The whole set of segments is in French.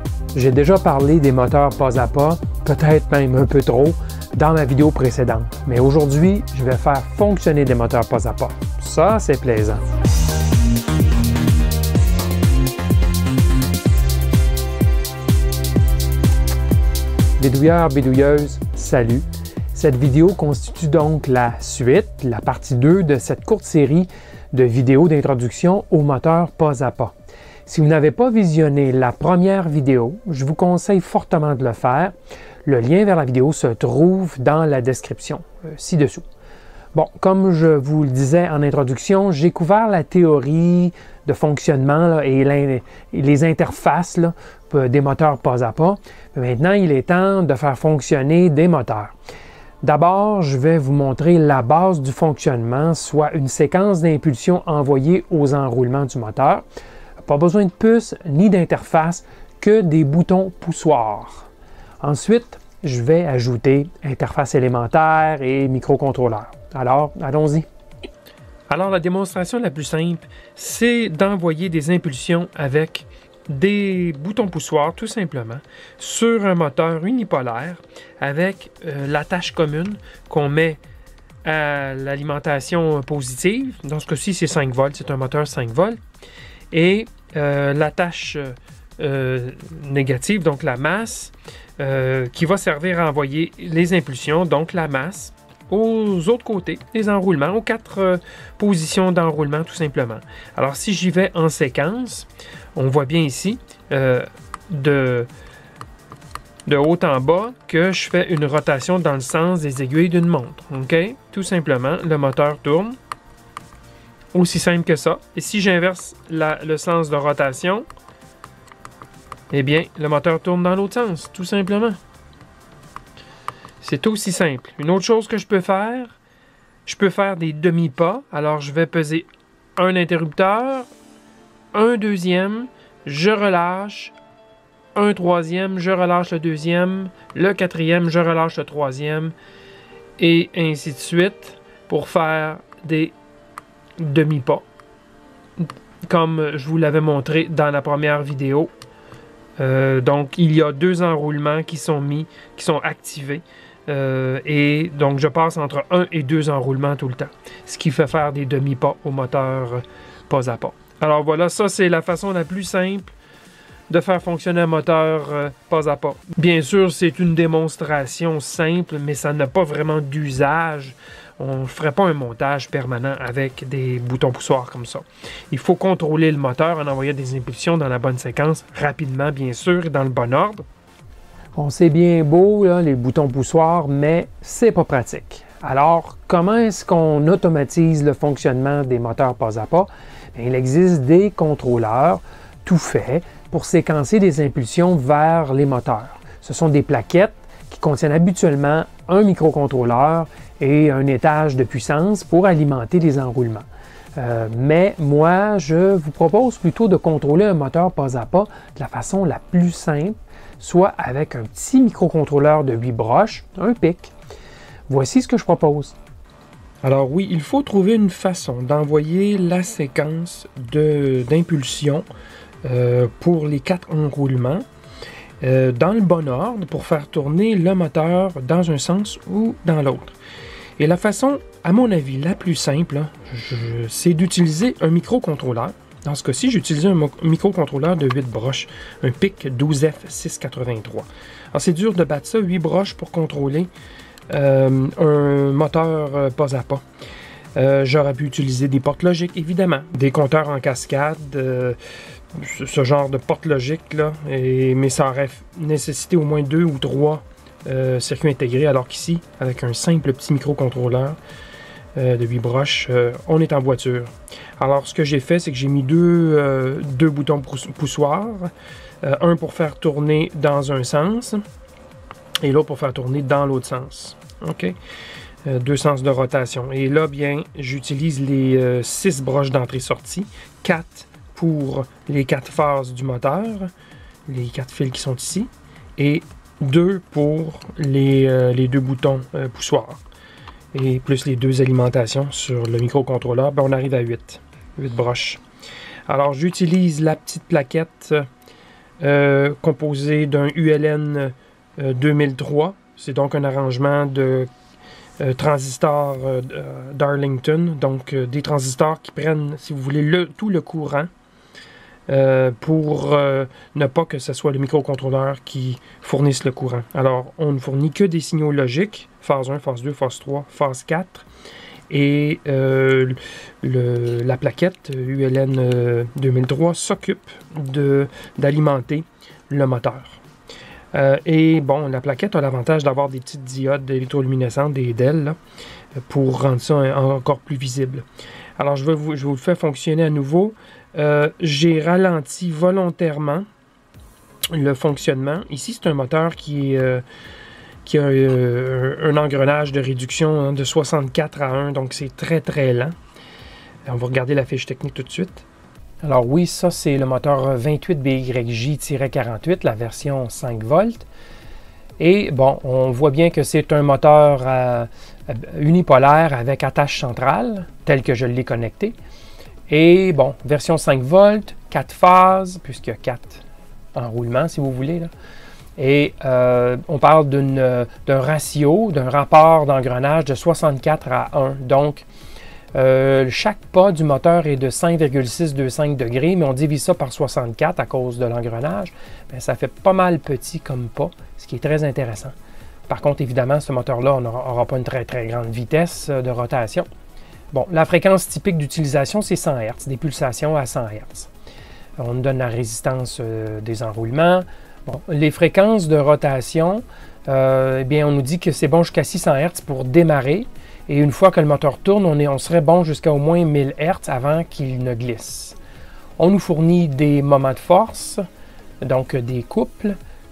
J'ai déjà parlé des moteurs pas à pas, peut-être même un peu trop, dans ma vidéo précédente. Mais aujourd'hui, je vais faire fonctionner des moteurs pas à pas. Ça, c'est plaisant. Bidouilleurs, bidouilleuses, salut! Cette vidéo constitue donc la suite, la partie 2 de cette courte série de vidéos d'introduction aux moteurs pas à pas. Si vous n'avez pas visionné la première vidéo, je vous conseille fortement de le faire. Le lien vers la vidéo se trouve dans la description, ci-dessous. Bon, comme je vous le disais en introduction, j'ai couvert la théorie de fonctionnement là, et les interfaces là, des moteurs pas à pas. Mais maintenant, il est temps de faire fonctionner des moteurs. D'abord, je vais vous montrer la base du fonctionnement, soit une séquence d'impulsions envoyées aux enroulements du moteur. Pas besoin de puce ni d'interface, que des boutons poussoirs. Ensuite, je vais ajouter interface élémentaire et microcontrôleur. Alors, allons-y. Alors, la démonstration la plus simple, c'est d'envoyer des impulsions avec des boutons poussoirs, tout simplement, sur un moteur unipolaire avec l'attache commune qu'on met à l'alimentation positive. Dans ce cas-ci, c'est 5 volts, c'est un moteur 5 volts. Et l'attache négative, donc la masse, qui va servir à envoyer les impulsions, donc la masse, aux autres côtés, les enroulements, aux 4 positions d'enroulement, tout simplement. Alors, si j'y vais en séquence, on voit bien ici, de haut en bas, que je fais une rotation dans le sens des aiguilles d'une montre. OK? Tout simplement, le moteur tourne. Aussi simple que ça. Et si j'inverse le sens de rotation, eh bien, le moteur tourne dans l'autre sens, tout simplement. C'est aussi simple. Une autre chose que je peux faire des demi-pas. Alors, je vais peser un interrupteur, un deuxième, je relâche, un troisième, je relâche le deuxième, le quatrième, je relâche le troisième, et ainsi de suite, pour faire des demi-pas, comme je vous l'avais montré dans la première vidéo. Donc, il y a 2 enroulements qui sont activés. Et donc, je passe entre 1 et 2 enroulements tout le temps, ce qui fait faire des demi-pas au moteur pas à pas. Alors voilà, ça c'est la façon la plus simple de faire fonctionner un moteur pas à pas. Bien sûr, c'est une démonstration simple, mais ça n'a pas vraiment d'usage. On ne ferait pas un montage permanent avec des boutons poussoirs comme ça. Il faut contrôler le moteur en envoyant des impulsions dans la bonne séquence, rapidement bien sûr, et dans le bon ordre. On sait bien beau, là, les boutons poussoirs, mais c'est pas pratique. Alors, comment est-ce qu'on automatise le fonctionnement des moteurs pas à pas? Bien, il existe des contrôleurs tout faits pour séquencer des impulsions vers les moteurs. Ce sont des plaquettes qui contiennent habituellement un microcontrôleur et un étage de puissance pour alimenter les enroulements. Mais moi, je vous propose plutôt de contrôler un moteur pas à pas de la façon la plus simple, soit avec un petit microcontrôleur de 8 broches, un PIC. Voici ce que je propose. Alors oui, il faut trouver une façon d'envoyer la séquence d'impulsion pour les 4 enroulements dans le bon ordre pour faire tourner le moteur dans un sens ou dans l'autre. Et la façon, à mon avis, la plus simple, c'est d'utiliser un microcontrôleur. Dans ce cas-ci, j'ai utilisé un microcontrôleur de 8 broches, un PIC 12F683. Alors, c'est dur de battre ça, 8 broches pour contrôler un moteur pas à pas. J'aurais pu utiliser des portes logiques, évidemment, des compteurs en cascade, ce genre de portes logiques, là, mais ça aurait nécessité au moins 2 ou 3 circuits intégrés, alors qu'ici, avec un simple petit microcontrôleur de 8 broches, on est en voiture. Alors, ce que j'ai fait, c'est que j'ai mis deux boutons poussoirs, un pour faire tourner dans un sens, et l'autre pour faire tourner dans l'autre sens. OK? 2 sens de rotation. Et là, bien, j'utilise les 6 broches d'entrée-sortie, 4 pour les 4 phases du moteur, les 4 fils qui sont ici, et 2 pour les 2 boutons poussoirs. Et plus les 2 alimentations sur le microcontrôleur, ben on arrive à 8 broches. Alors, j'utilise la petite plaquette composé d'un ULN 2003. C'est donc un arrangement de transistors Darlington, donc des transistors qui prennent, si vous voulez, tout le courant pour ne pas que ce soit le microcontrôleur qui fournisse le courant. Alors, on ne fournit que des signaux logiques, phase 1, phase 2, phase 3, phase 4, et la plaquette ULN 2003 s'occupe d'alimenter le moteur. Et bon, la plaquette a l'avantage d'avoir des petites diodes électroluminescentes, des DEL, là, pour rendre ça encore plus visible. Alors, je vous le fais fonctionner à nouveau. J'ai ralenti volontairement le fonctionnement. Ici, c'est un moteur qui a un engrenage de réduction de 64 à 1, donc c'est très très lent. On va regarder la fiche technique tout de suite. Alors oui, ça c'est le moteur 28BYJ-48, la version 5 volts. Et bon, on voit bien que c'est un moteur unipolaire avec attache centrale, tel que je l'ai connecté. Et bon, version 5 volts, 4 phases, puisqu'il y a 4 enroulements si vous voulez, là. Et on parle d'un ratio, d'un rapport d'engrenage de 64 à 1. Donc, chaque pas du moteur est de 5,625 degrés, mais on divise ça par 64 à cause de l'engrenage. Ça fait pas mal petit comme pas, ce qui est très intéressant. Par contre, évidemment, ce moteur-là n'aura pas une très très grande vitesse de rotation. Bon, la fréquence typique d'utilisation, c'est 100 Hz, des pulsations à 100 Hz. On nous donne la résistance des enroulements. Bon, les fréquences de rotation, eh bien, on nous dit que c'est bon jusqu'à 600 Hz pour démarrer. Et une fois que le moteur tourne, on serait bon jusqu'à au moins 1000 Hz avant qu'il ne glisse. On nous fournit des moments de force, donc des couples.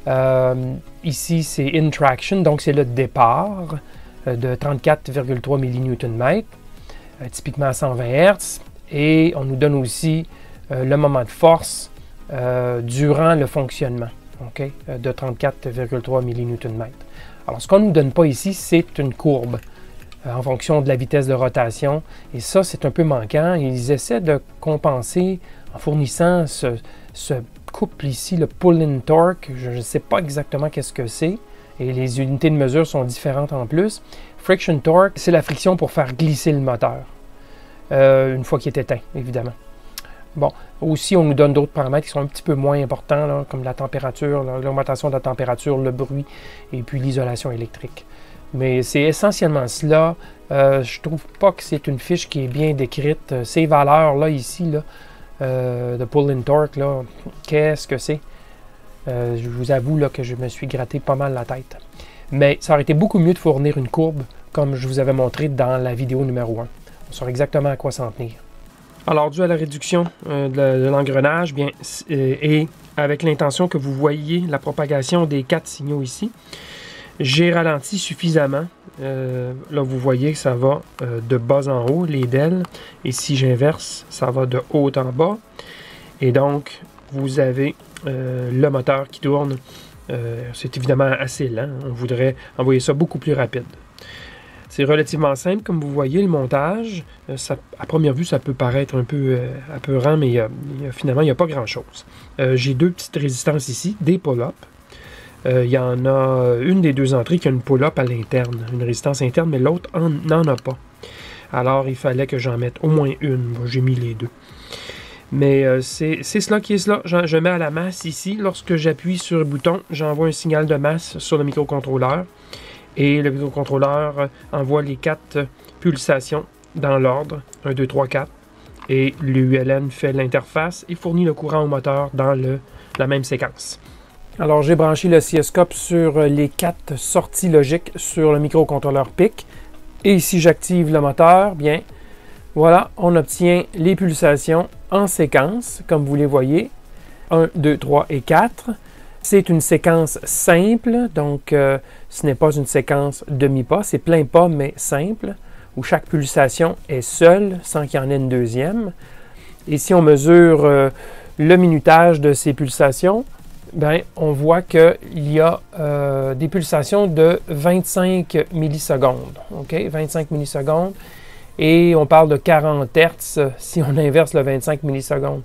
Ici, c'est in traction, donc c'est le départ de 34,3 millNm, typiquement à 120 Hz. Et on nous donne aussi le moment de force durant le fonctionnement, okay, de 34,3 millNm. Alors, ce qu'on ne nous donne pas ici, c'est une courbe en fonction de la vitesse de rotation. Et ça, c'est un peu manquant. Ils essaient de compenser en fournissant ce couple ici, le pull-in torque. Je ne sais pas exactement qu'est-ce que c'est. Et les unités de mesure sont différentes en plus. Friction torque, c'est la friction pour faire glisser le moteur. Une fois qu'il est éteint, évidemment. Bon, aussi, on nous donne d'autres paramètres qui sont un petit peu moins importants, là, comme la température, l'augmentation de la température, le bruit et puis l'isolation électrique. Mais c'est essentiellement cela. Je trouve pas que c'est une fiche qui est bien décrite. Ces valeurs-là, ici, là, de pull-in torque, là, qu'est-ce que c'est? Je vous avoue là, que je me suis gratté pas mal la tête. Mais ça aurait été beaucoup mieux de fournir une courbe, comme je vous avais montré dans la vidéo numéro 1. On saura exactement à quoi s'en tenir. Alors, dû à la réduction de l'engrenage, bien, et avec l'intention que vous voyiez la propagation des 4 signaux ici, j'ai ralenti suffisamment. Là, vous voyez que ça va de bas en haut, les DEL. Et si j'inverse, ça va de haut en bas. Et donc, vous avez le moteur qui tourne. C'est évidemment assez lent. On voudrait envoyer ça beaucoup plus rapide. C'est relativement simple, comme vous voyez, le montage. À première vue, ça peut paraître un peu apeurant, mais finalement, il n'y a pas grand-chose. J'ai 2 petites résistances ici, des pull-up. Il y en a une des 2 entrées qui a une pull-up à l'interne, une résistance interne, mais l'autre n'en a pas. Alors, il fallait que j'en mette au moins une. Bon, j'ai mis les 2. Mais c'est cela qui est cela. Je mets à la masse ici. Lorsque j'appuie sur le bouton, j'envoie un signal de masse sur le microcontrôleur. Et le microcontrôleur envoie les 4 pulsations dans l'ordre. 1, 2, 3, 4. Et l'ULN fait l'interface et fournit le courant au moteur dans la même séquence. Alors, j'ai branché l'oscilloscope sur les 4 sorties logiques sur le microcontrôleur PIC. Et ici, j'active le moteur. Bien, voilà, on obtient les pulsations en séquence, comme vous les voyez. 1, 2, 3 et 4. C'est une séquence simple, donc ce n'est pas une séquence demi-pas, c'est plein pas, mais simple, où chaque pulsation est seule, sans qu'il y en ait une deuxième. Et si on mesure le minutage de ces pulsations, bien, on voit qu'il y a des pulsations de 25 millisecondes. Okay? 25 millisecondes. Et on parle de 40 Hz si on inverse le 25 millisecondes.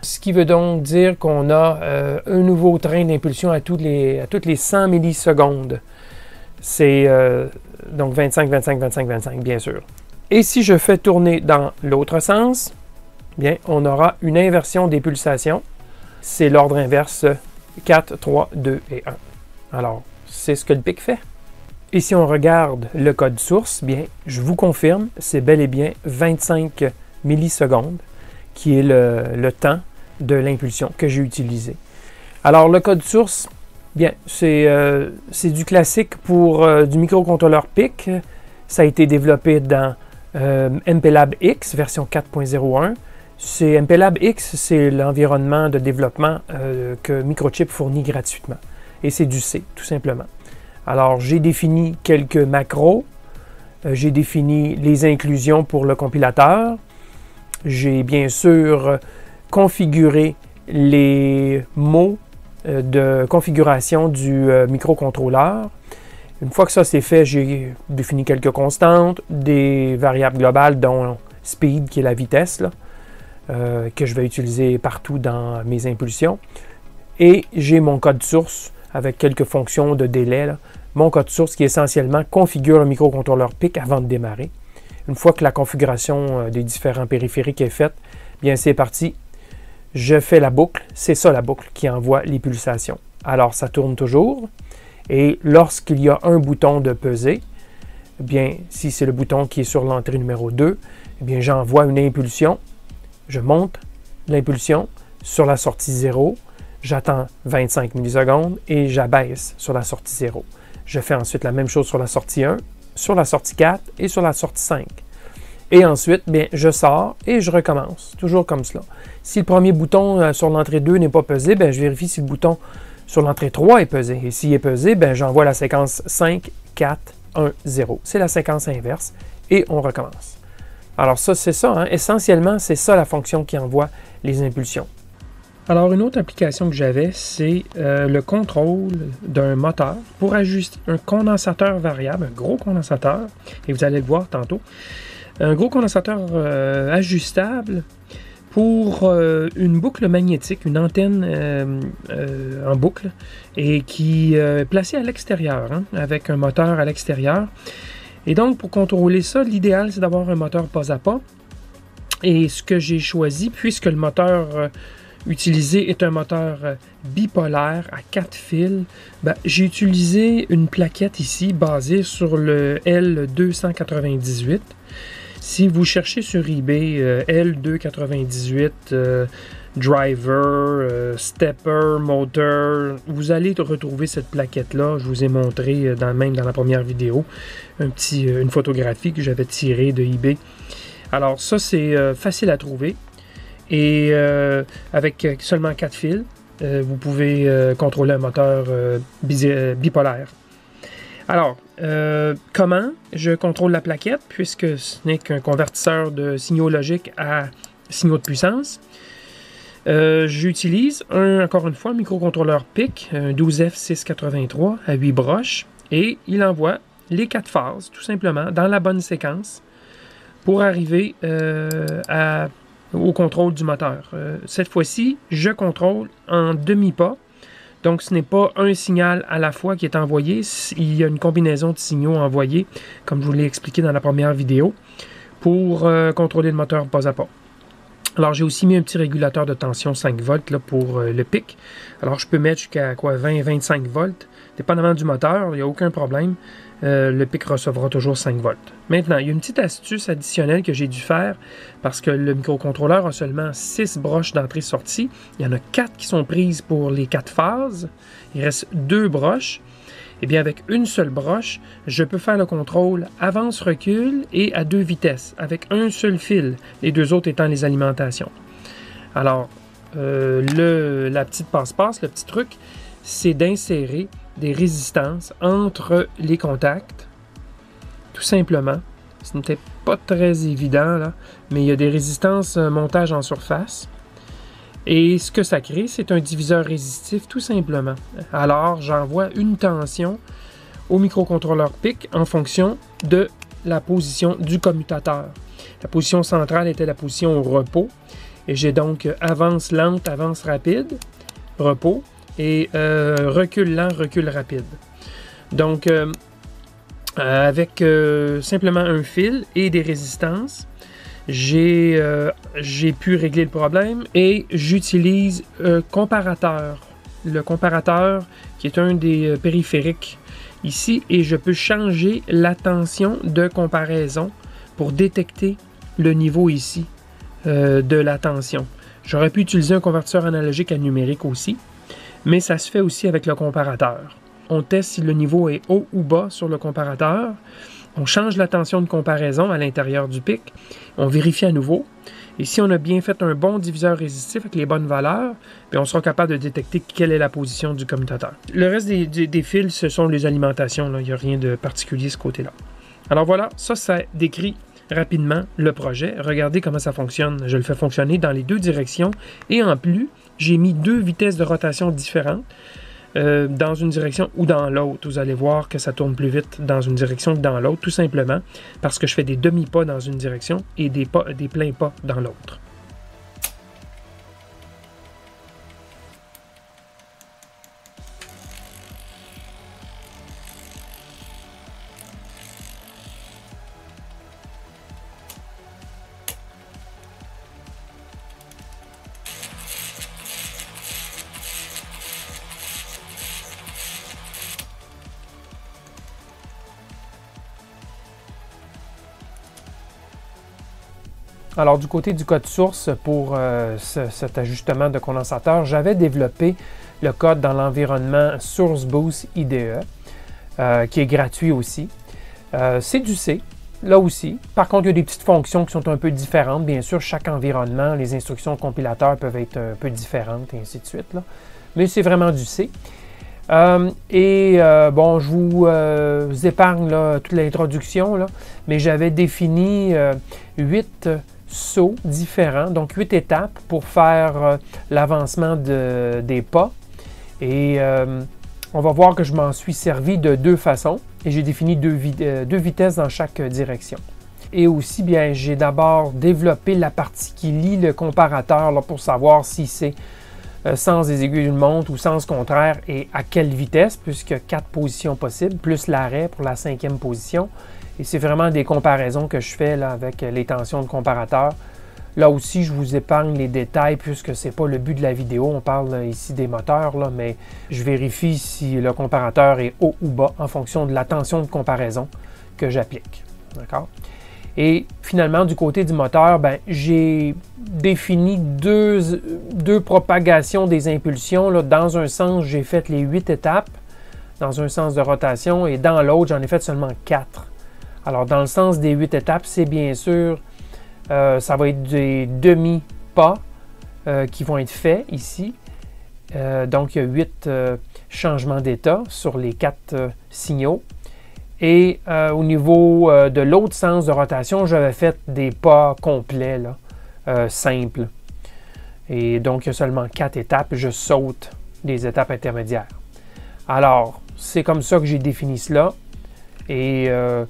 Ce qui veut donc dire qu'on a un nouveau train d'impulsion à toutes les 100 millisecondes. C'est donc 25, 25, 25, 25, bien sûr. Et si je fais tourner dans l'autre sens, bien, on aura une inversion des pulsations. C'est l'ordre inverse 4, 3, 2 et 1. Alors, c'est ce que le PIC fait. Et si on regarde le code source, bien, je vous confirme, c'est bel et bien 25 millisecondes qui est le temps de l'impulsion que j'ai utilisé. Alors, le code source, bien, c'est du classique pour du microcontrôleur PIC. Ça a été développé dans MPLAB X, version 4.01. MPLAB X, c'est l'environnement de développement que Microchip fournit gratuitement. Et c'est du C, tout simplement. Alors, j'ai défini quelques macros. J'ai défini les inclusions pour le compilateur. J'ai bien sûr configuré les mots de configuration du microcontrôleur. Une fois que ça c'est fait, j'ai défini quelques constantes, des variables globales dont speed qui est la vitesse, là, que je vais utiliser partout dans mes impulsions. Et j'ai mon code source avec quelques fonctions de délai. Là. Mon code source qui essentiellement configure le microcontrôleur PIC avant de démarrer. Une fois que la configuration des différents périphériques est faite, bien c'est parti. Je fais la boucle. C'est ça la boucle qui envoie les pulsations. Alors ça tourne toujours. Et lorsqu'il y a un bouton de peser, bien si c'est le bouton qui est sur l'entrée numéro 2, bien j'envoie une impulsion. Je monte l'impulsion sur la sortie 0. J'attends 25 millisecondes et j'abaisse sur la sortie 0. Je fais ensuite la même chose sur la sortie 1, sur la sortie 4 et sur la sortie 5. Et ensuite, bien, je sors et je recommence, toujours comme cela. Si le premier bouton sur l'entrée 2 n'est pas pesé, bien, je vérifie si le bouton sur l'entrée 3 est pesé. Et s'il est pesé, bien, j'envoie la séquence 5, 4, 1, 0. C'est la séquence inverse et on recommence. Alors ça, c'est ça. Hein? Essentiellement, c'est ça la fonction qui envoie les impulsions. Alors, une autre application que j'avais, c'est le contrôle d'un moteur pour ajuster un condensateur variable, un gros condensateur, et vous allez le voir tantôt. Un gros condensateur ajustable pour une boucle magnétique, une antenne en boucle, et qui est placée à l'extérieur, hein, avec un moteur à l'extérieur. Et donc, pour contrôler ça, l'idéal, c'est d'avoir un moteur pas à pas. Et ce que j'ai choisi, puisque le moteur utilisé est un moteur bipolaire à 4 fils, ben, j'ai utilisé une plaquette ici basée sur le L298. Si vous cherchez sur eBay L298 driver, stepper, motor, vous allez retrouver cette plaquette-là. Je vous ai montré même dans la première vidéo une photographie que j'avais tirée de eBay. Alors ça, c'est facile à trouver. Et avec seulement 4 fils, vous pouvez contrôler un moteur bipolaire. Alors, comment je contrôle la plaquette, puisque ce n'est qu'un convertisseur de signaux logiques à signaux de puissance. J'utilise, encore une fois, un microcontrôleur PIC, un 12F683 à 8 broches, et il envoie les 4 phases, tout simplement, dans la bonne séquence, pour arriver au contrôle du moteur. Cette fois-ci, je contrôle en demi-pas. Donc, ce n'est pas un signal à la fois qui est envoyé. Il y a une combinaison de signaux envoyés, comme je vous l'ai expliqué dans la première vidéo, pour contrôler le moteur pas à pas. Alors, j'ai aussi mis un petit régulateur de tension 5 volts là, pour le PIC. Alors, je peux mettre jusqu'à 20-25 volts. Dépendamment du moteur, il n'y a aucun problème. Le PIC recevra toujours 5 volts. Maintenant, il y a une petite astuce additionnelle que j'ai dû faire parce que le microcontrôleur a seulement 6 broches d'entrée-sortie. Il y en a 4 qui sont prises pour les 4 phases. Il reste 2 broches. Eh bien, avec une seule broche, je peux faire le contrôle avance-recul et à 2 vitesses, avec un seul fil, les 2 autres étant les alimentations. Alors, la petite passe-passe, le petit truc, c'est d'insérer des résistances entre les contacts, tout simplement. Ce n'était pas très évident, là, mais il y a des résistances montage en surface. Et ce que ça crée, c'est un diviseur résistif, tout simplement. Alors, j'envoie une tension au microcontrôleur PIC en fonction de la position du commutateur. La position centrale était la position au repos. Et j'ai donc avance lente, avance rapide, repos, et recul lent, recul rapide. Donc, avec simplement un fil et des résistances, j'ai pu régler le problème et j'utilise comparateur. Le comparateur qui est un des périphériques ici et je peux changer la tension de comparaison pour détecter le niveau ici de la tension. J'aurais pu utiliser un convertisseur analogique à numérique aussi, mais ça se fait aussi avec le comparateur. On teste si le niveau est haut ou bas sur le comparateur. On change la tension de comparaison à l'intérieur du pic. On vérifie à nouveau. Et si on a bien fait un bon diviseur résistif avec les bonnes valeurs, bien on sera capable de détecter quelle est la position du commutateur. Le reste des fils, ce sont les alimentations. Là. Il n'y a rien de particulier de ce côté-là. Alors voilà, ça décrit rapidement le projet. Regardez comment ça fonctionne. Je le fais fonctionner dans les deux directions. Et en plus, j'ai mis deux vitesses de rotation différentes. Dans une direction ou dans l'autre. Vous allez voir que ça tourne plus vite dans une direction que dans l'autre, tout simplement parce que je fais des demi-pas dans une direction et des pleins pas dans l'autre. Alors, du côté du code source pour cet ajustement de condensateur, j'avais développé le code dans l'environnement SourceBoost IDE, qui est gratuit aussi. C'est du C, là aussi. Par contre, il y a des petites fonctions qui sont un peu différentes. Bien sûr, chaque environnement, les instructions de compilateur peuvent être un peu différentes, et ainsi de suite, là. Mais c'est vraiment du C. Bon, je vous épargne là, toute l'introduction, mais j'avais défini 8 sauts différents, donc 8 étapes pour faire l'avancement des pas. Et on va voir que je m'en suis servi de deux façons et j'ai défini deux vitesses dans chaque direction. Et aussi, bien, j'ai d'abord développé la partie qui lie le comparateur là, pour savoir si c'est sens des aiguilles d'une montre ou sens contraire et à quelle vitesse, puisqu'il y a 4 positions possibles, plus l'arrêt pour la 5e position. Et c'est vraiment des comparaisons que je fais là, avec les tensions de comparateur. Là aussi, je vous épargne les détails puisque ce n'est pas le but de la vidéo. On parle ici des moteurs, là, mais je vérifie si le comparateur est haut ou bas en fonction de la tension de comparaison que j'applique. D'accord? Et finalement, du côté du moteur, ben, j'ai défini deux propagations des impulsions. Là. Dans un sens, j'ai fait les 8 étapes, dans un sens de rotation, et dans l'autre, j'en ai fait seulement 4. Alors, dans le sens des 8 étapes, c'est bien sûr, ça va être des demi-pas qui vont être faits ici. Donc, il y a 8 changements d'état sur les 4 signaux. Et au niveau de l'autre sens de rotation, j'avais fait des pas complets, là, simples. Et donc, il y a seulement 4 étapes. Je saute des étapes intermédiaires. Alors, c'est comme ça que j'ai défini cela. Et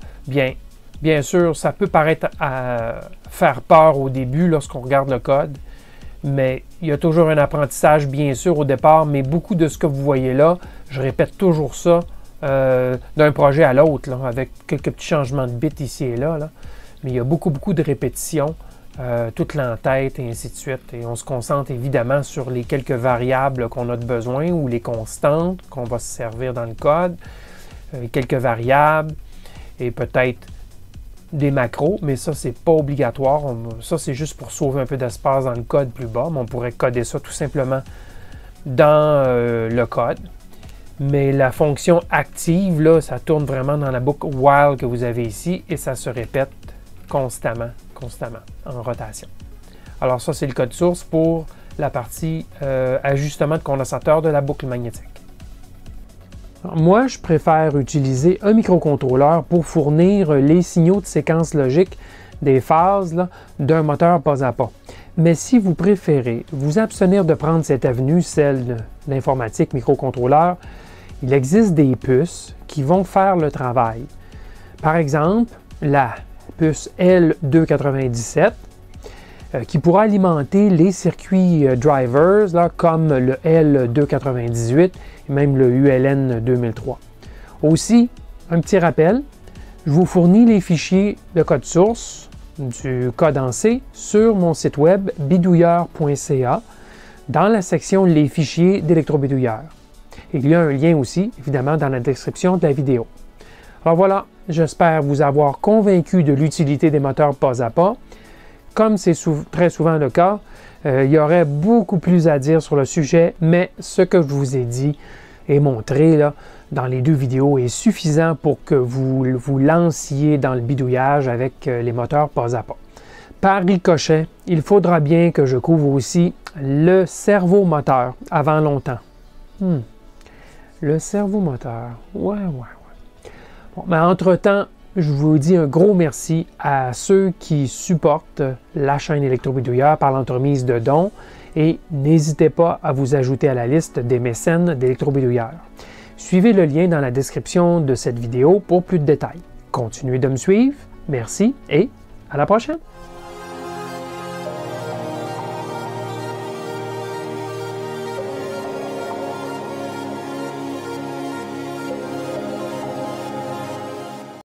bien sûr, ça peut paraître à faire peur au début lorsqu'on regarde le code. Mais il y a toujours un apprentissage, bien sûr, au départ. Mais beaucoup de ce que vous voyez là, je répète toujours ça. D'un projet à l'autre, avec quelques petits changements de bits ici et là, mais il y a beaucoup de répétitions, toute l'entête et ainsi de suite. Et on se concentre évidemment sur les quelques variables qu'on a de besoin ou les constantes qu'on va se servir dans le code, quelques variables et peut-être des macros, mais ça, c'est pas obligatoire. Ça, c'est juste pour sauver un peu d'espace dans le code plus bas, mais on pourrait coder ça tout simplement dans le code. Mais la fonction active, là, ça tourne vraiment dans la boucle while que vous avez ici et ça se répète constamment en rotation. Alors ça, c'est le code source pour la partie ajustement de condensateur de la boucle magnétique. Alors, moi, je préfère utiliser un microcontrôleur pour fournir les signaux de séquence logique des phases d'un moteur pas à pas. Mais si vous préférez vous abstenir de prendre cette avenue, celle de l'informatique microcontrôleur, il existe des puces qui vont faire le travail. Par exemple, la puce L297, qui pourra alimenter les circuits drivers là, comme le L298 et même le ULN 2003. Aussi, un petit rappel, je vous fournis les fichiers de code source du code en C sur mon site web bidouilleur.ca dans la section Les fichiers d'électrobidouilleur. Il y a un lien aussi, évidemment, dans la description de la vidéo. Alors voilà, j'espère vous avoir convaincu de l'utilité des moteurs pas à pas. Comme c'est très souvent le cas, il y aurait beaucoup plus à dire sur le sujet, mais ce que je vous ai dit et montré là, dans les deux vidéos est suffisant pour que vous vous lanciez dans le bidouillage avec les moteurs pas à pas. Par ricochet, il faudra bien que je couvre aussi le servomoteur avant longtemps. Le servomoteur, ouais. Bon, mais entre-temps, je vous dis un gros merci à ceux qui supportent la chaîne Électrobidouilleur par l'entremise de dons et n'hésitez pas à vous ajouter à la liste des mécènes d'Électrobidouilleur. Suivez le lien dans la description de cette vidéo pour plus de détails. Continuez de me suivre, merci et à la prochaine!